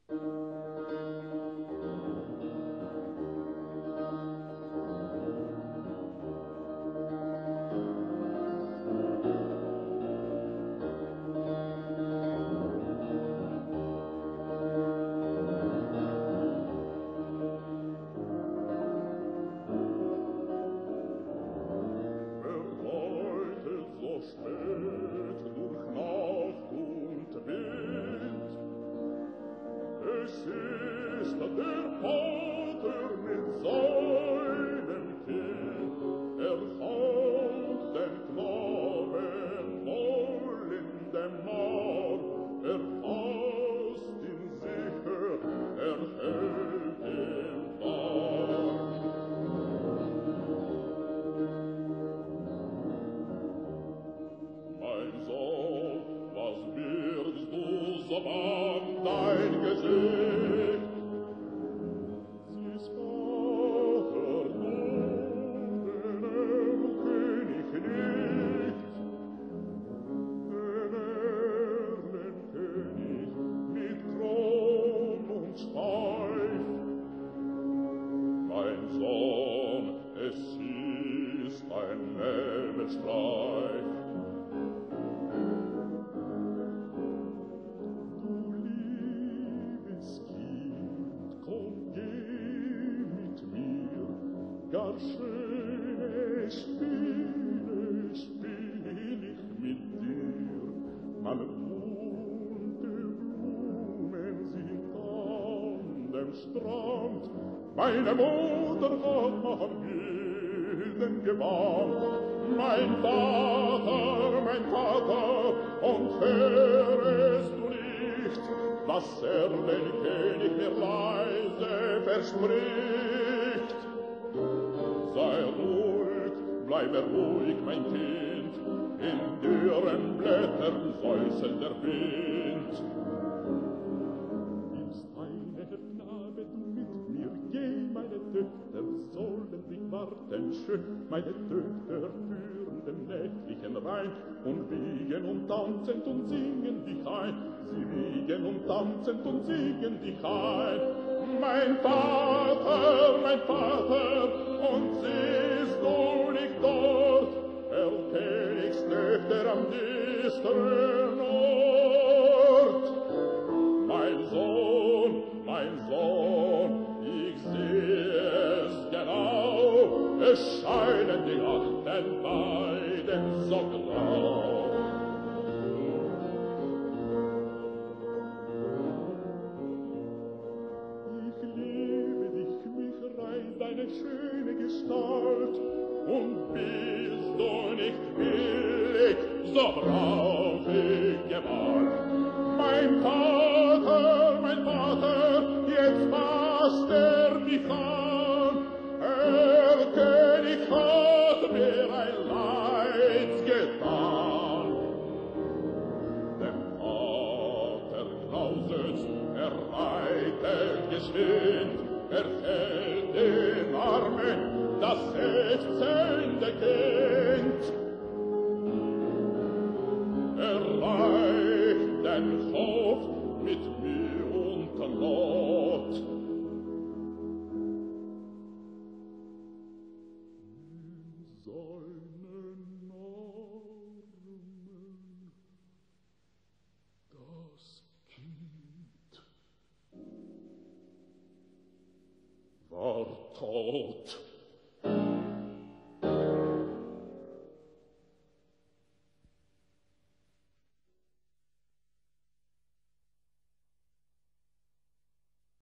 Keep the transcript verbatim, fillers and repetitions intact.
Meine Mutter hat Bilden gebaut, mein Vater, mein Vater, und hörest du nicht, was er den König mir leise verspricht? Sei ruhig, bleibe ruhig, mein Kind, in dürren Blättern säuselt der Wind. Töchter sollen dich warten schön, meine Töchter führen den nächtlichen Rhein und wiegen und tanzen und singen dich ein, sie wiegen und tanzen und singen dich ein. Mein Vater, mein Vater, und siehst du nicht dort, der Königstöchter am düsteren Ort? Mein Sohn, mein Sohn, ich sehe es genau, es scheinen die achten beiden so grau. Ich liebe dich, mich reizt deine schöne Gestalt, und bist du nicht willig, so brauch ich Gewalt. Mein Vater, mein Vater, jetzt fasst er mich an, der König hat mir ein Leid getan. Dem Vater grauset's, er reitet geschwind, er fällt in Arme, das seufzende Kind. Er reicht den Hof mit Mühe und Not. In seinen Armen das Kind war tot.